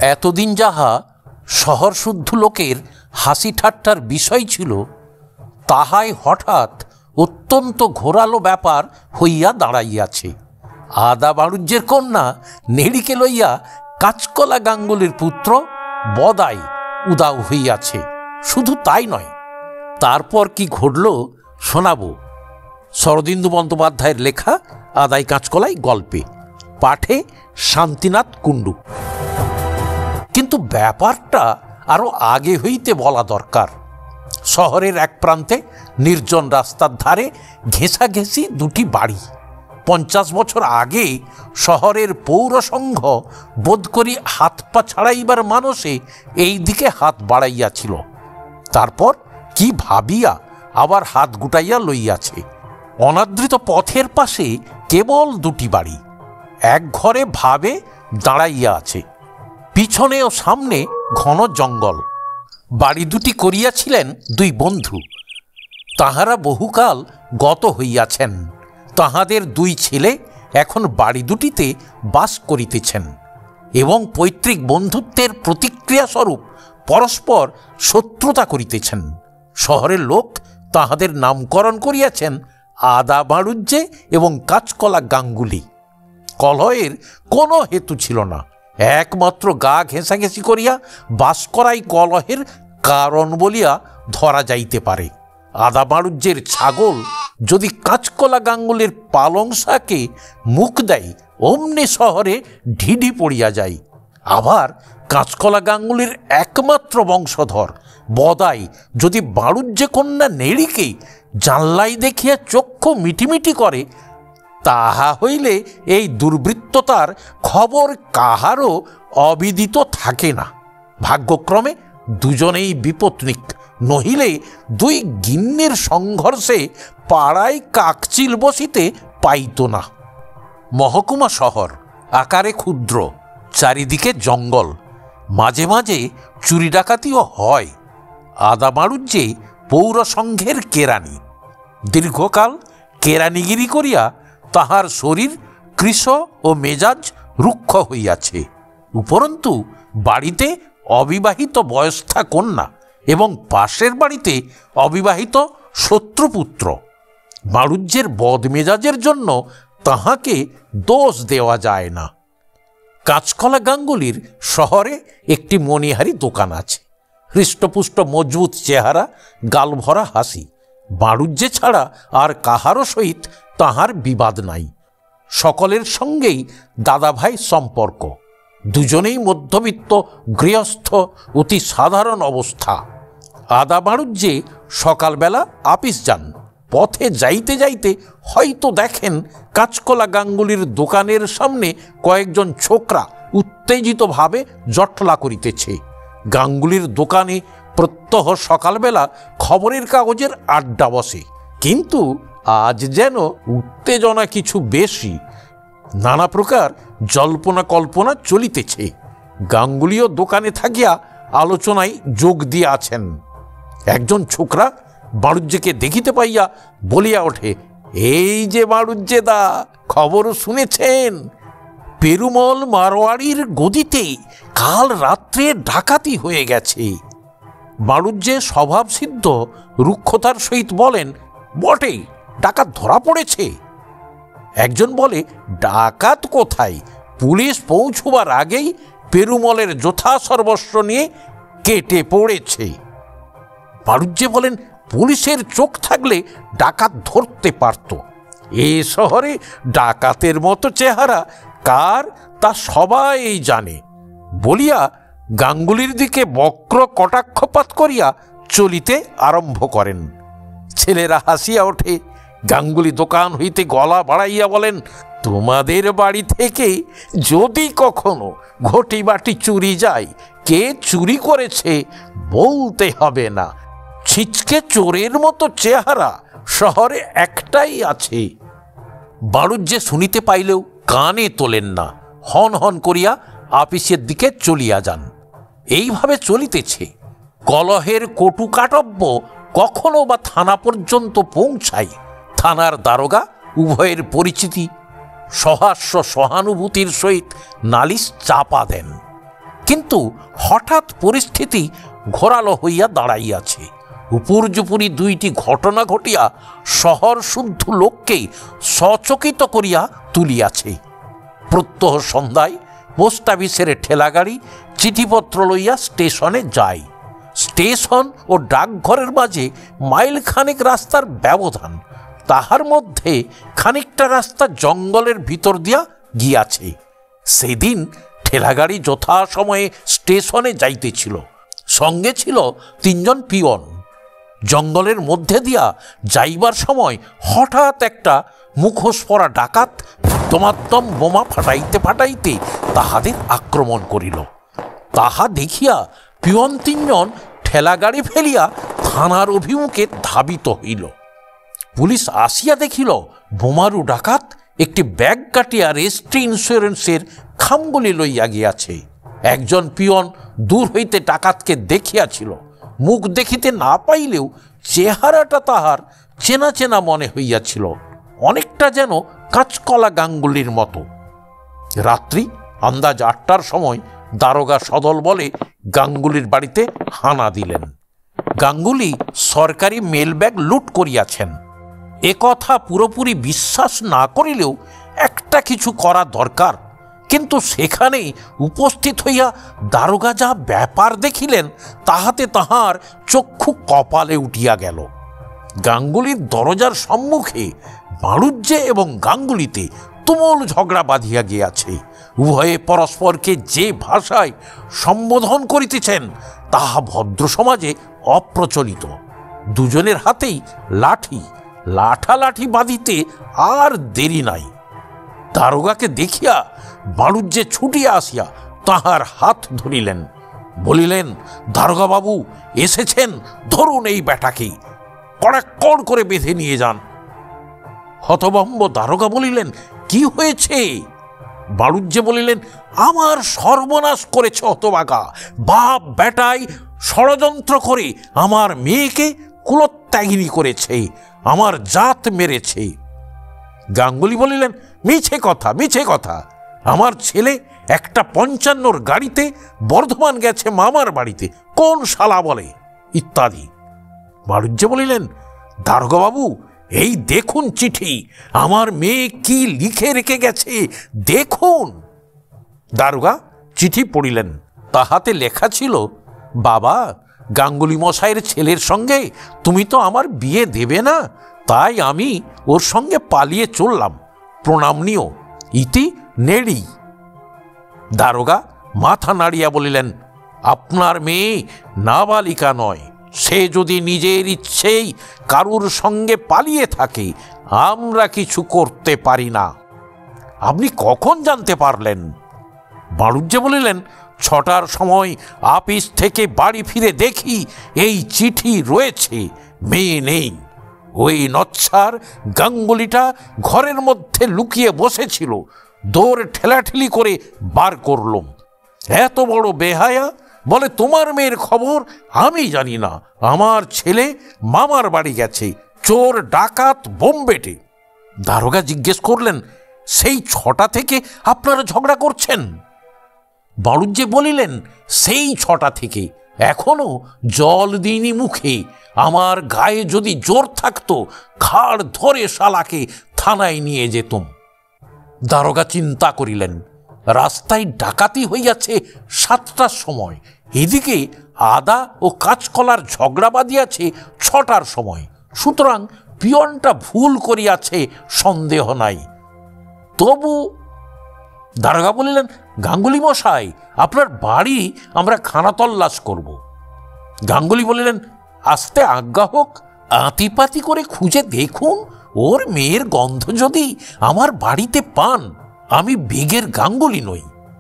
এতদিন যাহা শহর শুদ্ধ লোকের হাসি ঠাট্টার বিষয় ছিল, তাহাই হঠাৎ অত্যন্ত ঘোরালো ব্যাপার হইয়া দাঁড়াইয়াছে। আদা বাণুজ্যের কন্যা নেড়িকে লইয়া কাঁচকলা গাঙ্গুলির পুত্র বদাই উদাও হইয়াছে। শুধু তাই নয়, তারপর কি ঘটল শোনাব শরদিন্দু বন্দ্যোপাধ্যায়ের লেখা আদাই কাঁচকলাই গল্পে, পাঠে শান্তিনাথ কুণ্ডু। কিন্তু ব্যাপারটা আরো আগে হইতে বলা দরকার। শহরের এক প্রান্তে নির্জন রাস্তার ধারে ঘেঁষাঘেঁষি দুটি বাড়ি। 50 বছর আগে শহরের পৌরসংঘ বোধ করি হাত পা ছাড়াইবার মানসে এই দিকে হাত বাড়াইয়াছিল। তারপর কি ভাবিয়া আবার হাত গুটাইয়া লইয়াছে। অনাদৃত পথের পাশে কেবল দুটি বাড়ি, এক ঘরে ভাবে দাঁড়াইয়া আছে। পিছনে ও সামনে ঘন জঙ্গল। বাড়ি দুটি করিয়াছিলেন দুই বন্ধু। তাহারা বহুকাল গত হইয়াছেন। তাহাদের দুই ছেলে এখন বাড়ি দুটিতে বাস করিতেছেন এবং পৈতৃক বন্ধুত্বের প্রতিক্রিয়া স্বরূপ পরস্পর শত্রুতা করিতেছেন। শহরের লোক তাহাদের নামকরণ করিয়াছেন আদা বাণুজ্যে এবং কাঁচকলা গাঙ্গুলি। কলহের কোনো হেতু ছিল না, একমাত্র গা ঘেঁষাঘেঁষি করিয়া বাস করাই কলহের কারণ বলিয়া ধরা যাইতে পারে। আদা বাণুজ্যের ছাগল যদি কাঁচকলা গাঙ্গুলির পালং শাকে মুখ দেয়, অমনি শহরে ঢিঢি পড়িয়া যায়। আবার কাঁচকলা গাঙ্গুলির একমাত্র বংশধর বদাই যদি বাণুজ্যে কন্যা নেড়িকে জানলাই দেখিয়া চক্ষু মিটিমিটি করে, তাহা হইলে এই দুর্বৃত্ততার খবর কাহারও অবিদিত থাকে না। ভাগ্যক্রমে দুজনেই বিপত্নিক, নহিলে দুই গিন্নির সংঘর্ষে পাড়ায় কাকচিল বসিতে পাইত না। মহকুমা শহর, আকারে ক্ষুদ্র, চারিদিকে জঙ্গল, মাঝে মাঝে চুরি ডাকাতিও হয়। আদা বাণুজ্যে পৌরসংঘের কেরানি। দীর্ঘকাল কেরানিগিরি করিয়া তাহার শরীর কৃশ ও মেজাজ রুক্ষ হইয়াছে। উপরন্তু বাড়িতে অবিবাহিত বয়স্থা কন্যা এবং পাশের বাড়িতে অবিবাহিত শত্রুপুত্র। বাণুজ্যের বদমেজাজের জন্য তাহাকে দোষ দেওয়া যায় না। কাঁচকলা গাঙ্গুলির শহরে একটি মণিহারি দোকান আছে। হৃষ্টপুষ্ট মজবুত চেহারা, গালভরা হাসি। বাণুজ্যে ছাড়া আর কাহারও সহিত তাহার বিবাদ নাই। সকলের সঙ্গেই দাদাভাই সম্পর্ক। দুজনেই মধ্যবিত্ত গৃহস্থ, অতি সাধারণ অবস্থা। আদা বাণুজ্যে সকালবেলা আপিস যান। পথে যাইতে যাইতে হয়তো দেখেন কাঁচকলা গাঙ্গুলির দোকানের সামনে কয়েকজন ছোকরা উত্তেজিতভাবে জটলা করিতেছে। গাঙ্গুলির দোকানে প্রত্যহ সকালবেলা খবরের কাগজের আড্ডা বসে, কিন্তু আজ যেন উত্তেজনা কিছু বেশি। নানা প্রকার জল্পনা কল্পনা চলিতেছে। গাঙ্গুলিও দোকানে থাকিয়া আলোচনায় যোগ দিয়া আছেন। একজন ছোকরা বাণুজ্যকে দেখিতে পাইয়া বলিয়া ওঠে, এই যে বাণুজ্যে দা, খবর শুনেছেন? পেরুমল মারোয়াড়ির গদিতে কাল রাত্রে ডাকাতি হয়ে গেছে। বাণুজ্যে স্বভাবসিদ্ধ রুক্ষতার সহিত বলেন, বটে, ডাকাত ধরা পড়েছে? একজন বলে, ডাকাত কোথায়, পুলিশ পৌঁছবার আগেই পেরুমলের যথাসর্বস্ব নিয়ে কেটে পড়েছে। বাণুজ্যে বলেন, পুলিশের চোখ থাকলে ডাকাত ধরতে পারত। এ শহরে ডাকাতের মতো চেহারা কার তা সবাই জানে বলিয়া গাঙ্গুলির দিকে বক্র কটাক্ষপাত করিয়া চলিতে আরম্ভ করেন। ছেলেরা হাসিয়া ওঠে। গাঙ্গুলি দোকান হইতে গলা বাড়াইয়া বলেন, তোমাদের বাড়ি থেকে যদি কখনো ঘটি বাটি চুরি যায়, কে চুরি করেছে বলতে হবে না। ছিচকে চোরের মতো চেহারা শহরে একটাই আছে। বাণুজ্যে শুনিতে পাইলেও কানে তোলেন না, হন হন করিয়া আপিসের দিকে চলিয়া যান। এইভাবে চলিতেছে। কলহের কটুকাটব্য কখনো বা থানা পর্যন্ত পৌঁছায়। থানার দারোগা উভয়ের পরিচিতি, সহাস্য সহানুভূতির সহিত নালিশ চাপা দেন। কিন্তু হঠাৎ পরিস্থিতি ঘোরালো হইয়া দাঁড়াইয়াছে। উপর্যুপুরি দুইটি ঘটনা ঘটিয়া শহর শুদ্ধ লোককে সচকিত করিয়া তুলিয়াছে। প্রত্যহ সন্ধ্যায় পোস্ট অফিসের ঠেলাগাড়ি চিঠিপত্র লইয়া স্টেশনে যায়। স্টেশন ও ডাকঘরের মাঝে মাইলখানেক রাস্তার ব্যবধান, তাহার মধ্যে খানিকটা রাস্তা জঙ্গলের ভিতর দিয়া গিয়াছে। সেদিন ঠেলাগাড়ি যথাসময়ে স্টেশনে যাইতেছিল। সঙ্গে ছিল 3 জন পিয়ন। জঙ্গলের মধ্যে দিয়া যাইবার সময় হঠাৎ একটা মুখোশ পরা ডাকাত দমাত্তম বোমা ফাটাইতে ফাটাইতে তাহাদের আক্রমণ করিল। তাহা দেখিয়া পিয়ন 3 জন ঠেলাগাড়ি ফেলিয়া থানার অভিমুখে ধাবিত হইল। পুলিশ আসিয়া দেখিল বোমারু ডাকাত একটি ব্যাগ কাটিয়া রেজিস্ট্রি ইন্স্যুরেন্সের খামগুলি লইয়া গিয়াছে। একজন পিয়ন দূর হইতে ডাকাতকে দেখিয়াছিল। মুখ দেখিতে না পাইলেও চেহারাটা তাহার চেনা চেনা মনে হইয়াছিল, অনেকটা যেন কাঁচকলা গাঙ্গুলির মতো। রাত্রি আন্দাজ 8টার সময় দারোগা সদল বলে গাঙ্গুলির বাড়িতে হানা দিলেন। গাঙ্গুলি সরকারি মেল ব্যাগ লুট করিয়াছেন। এ কথা পুরোপুরি বিশ্বাস না করিলেও একটা কিছু করা দরকার। কিন্তু সেখানেই উপস্থিত হইয়া দারোগা যা ব্যাপার দেখিলেন তাহাতে তাহার চক্ষু কপালে উঠিয়া গেল। গাঙ্গুলির দরজার সম্মুখে বাড়ুজ্যে এবং গাঙ্গুলিতে তুমুল ঝগড়া বাঁধিয়া গিয়াছে। উভয়ে পরস্পরকে যে ভাষায় সম্বোধন করিতেছেন তাহা ভদ্র সমাজে অপ্রচলিত। দুজনের হাতেই লাঠি, লাঠালাঠি বাঁধিতে আর দেরি নাই। দারোগাকে দেখিয়া বাড়ুজ্যে ছুটিয়া আসিয়া তাহার হাত ধরিলেন, বলিলেন, দারোগা বাবু এসেছেন, ধরুন এই ব্যাটাকে, কড়াকড় করে বেঁধে নিয়ে যান। হতভম্ব দারোগা বলিলেন, কি হয়েছে? বাড়ুজ্যে বলিলেন, আমার সর্বনাশ করেছে হতভাগা। বাপ বেটাই ষড়যন্ত্র করে আমার মেয়েকে কুলত্যাগিনী করেছে, আমার জাত মেরেছে। গাঙ্গুলি বলিলেন, মিছে কথা, মিছে কথা। আমার ছেলে একটা 55 গাড়িতে বর্ধমান গেছে মামার বাড়িতে, কোন শালা বলে, ইত্যাদি। বাড়ুজ্যে বলিলেন, দারোগা বাবু এই দেখুন চিঠি, আমার মেয়ে কি লিখে রেখে গেছে দেখুন। দারোগা চিঠি পড়িলেন। তাহাতে লেখা ছিল, বাবা, গাঙ্গুলি মশাইয়ের ছেলের সঙ্গে তুমি তো আমার বিয়ে দেবে না, তাই আমি ওর সঙ্গে পালিয়ে চললাম, প্রণাম নিও, ইতি নেড়ি। দারোগা মাথা নাড়িয়া বলিলেন, আপনার মেয়ে নাবালিকা নয়, সে যদি নিজের ইচ্ছেই কারুর সঙ্গে পালিয়ে থাকে আমরা কিছু করতে পারি না। আপনি কখন জানতে পারলেন? বাড়ুজ্যে বলিলেন, 6টার সময় আপিস থেকে বাড়ি ফিরে দেখি এই চিঠি রয়েছে, মেয়ে নেই। ওই নচ্ছার গাঙ্গুলিটা ঘরের মধ্যে লুকিয়ে বসেছিল, দৌড় ঠেলাঠেলি করে বার করলুম। এত বড় বেহায়া, বলে তোমার মেয়ের খবর আমি জানি না, আমার ছেলে মামার বাড়ি গেছে, চোর ডাকাত বোমবেটে। দারোগা জিজ্ঞেস করলেন, সেই 6টা থেকে আপনারা ঝগড়া করছেন? বাড়ুজ্যে বলিলেন, সেই 6টা থেকে, এখনো জল দিইনি মুখে। আমার গায়ে যদি জোর থাকতো ঘাড় ধরে শালাকে থানায় নিয়ে যেতুম। দারোগা চিন্তা করিলেন, রাস্তায় ডাকাতি হইয়াছে 7টার সময়, এদিকে আদা ও কাঁচকলার ঝগড়া বাঁধিয়াছে 6টার সময়, সুতরাং পিয়নটা ভুল করিয়াছে সন্দেহ নাই। তবু দারোগা বলিলেন, গাঙ্গুলি মশাই আপনার বাড়ি আমরা খানাতল্লাশ করব। গাঙ্গুলি বলিলেন, আস্তে আজ্ঞা হোক, আতিপাতি করে খুঁজে দেখুন, ওর মেয়ের গন্ধ যদি আমার বাড়িতে পান আমি বেগের গাঙ্গুলি নই।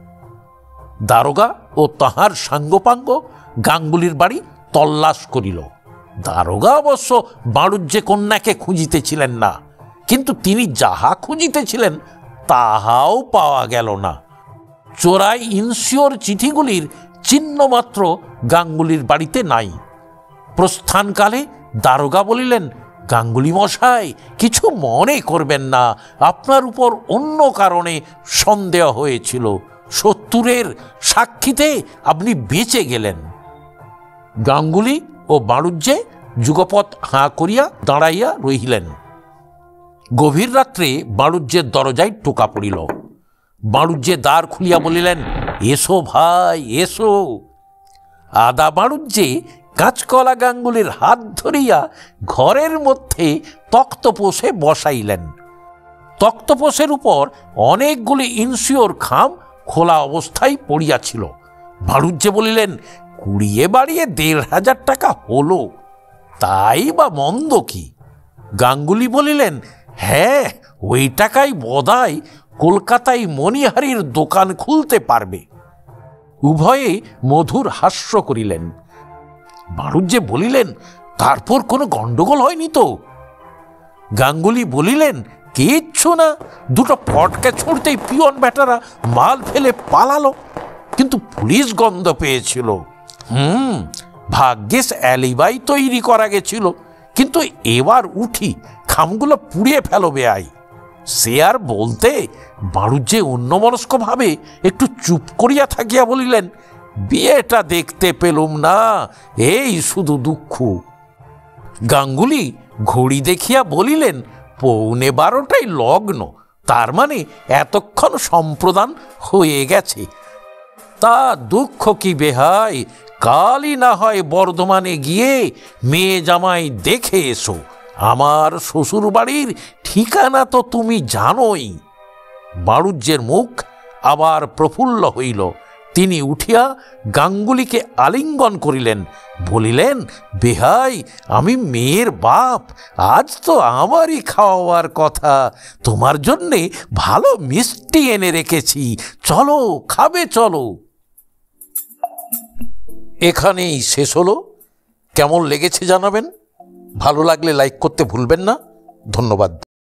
দারোগা ও তাহার সাঙ্গপাঙ্গ গাঙ্গুলির বাড়ি তল্লাশ করিল। দারোগা অবশ্য বাড়ুজ্যে কন্যাকে খুঁজিতেছিলেন না, কিন্তু তিনি যাহা খুঁজিতেছিলেন তাহাও পাওয়া গেল না। চোরাই ইনসিওর চিঠিগুলির চিহ্নমাত্র গাঙ্গুলির বাড়িতে নাই। প্রস্থানকালে দারোগা বলিলেন, গাঙ্গুলি মশাই কিছু মনে করবেন না, আপনার উপর অন্য কারণে সন্দেহ হয়েছিল, 70-এর সাক্ষীতে আপনি বেঁচে গেলেন। গাঙ্গুলি ও বাণুজ্যে যুগপৎ হাঁ করিয়া দাঁড়াইয়া রহিলেন। গভীর রাত্রে বাণুজ্যের দরজায় টোকা পড়িল। বাণুজ্যে দ্বার খুলিয়া বলিলেন, এসো ভাই এসো। আদা বাণুজ্যে কাঁচকলা গাঙ্গুলির হাত ধরিয়া ঘরের মধ্যে তক্তপোষে বসাইলেন। তক্তপোষের উপর অনেকগুলি ইনসিওর খাম খোলা অবস্থায় পড়িয়াছিল। বাণুজ্যে বলিলেন, 20 টাকা হলো, তাই বা মন্দ কি? গাঙ্গুলি বলিলেন, হ্যাঁ, ওই টাকাই বোধহয় কলকাতায় মণিহারির দোকান খুলতে পারবে। উভয়ে মধুর হাস্য করিলেন। বাণুজ্যে বলিলেন, তারপর কোনো গন্ডগোল হয়নি তো? গাঙ্গুলি বলিলেন, কিচ্ছু না, দুটো ফটকে ছুড়তেই পিয়ন বেটারা মাল ফেলে পালালো, কিন্তু পুলিশ গন্ধ পেয়েছিল। ভাগ্যিস অ্যালিবাই তৈরি করা গেছিল, কিন্তু এবার উঠি, খামগুলো পুড়িয়ে ফেলো বেআই। সে আর বলতে। বাণুজ্যে অন্যমনস্কভাবে একটু চুপ করিয়া থাকিয়া বলিলেন, বিয়েটা দেখতে পেলুম না, এই শুধু দুঃখ। গাঙ্গুলি ঘড়ি দেখিয়া বলিলেন, 11:15 লগ্ন, তার মানে এতক্ষণ সম্প্রদান হয়ে গেছে। তা দুঃখ কি বেহাই, কালই না হয় বর্ধমানে গিয়ে মেয়ে জামাই দেখে এসো। আমার শ্বশুর বাড়ির ঠিকানা তো তুমি জানোই। বাণুজ্যের মুখ আবার প্রফুল্ল হইল। তিনি উঠিয়া গাঙ্গুলিকে আলিঙ্গন করিলেন, বলিলেন, বেহাই, আমি মেয়ের বাপ, আজ তো আমারই খাওয়ার কথা। তোমার জন্যে ভালো মিষ্টি এনে রেখেছি, চলো খাবে চলো। এখানেই শেষ হলো। কেমন লেগেছে জানাবেন। ভালো লাগলে লাইক করতে ভুলবেন না। ধন্যবাদ।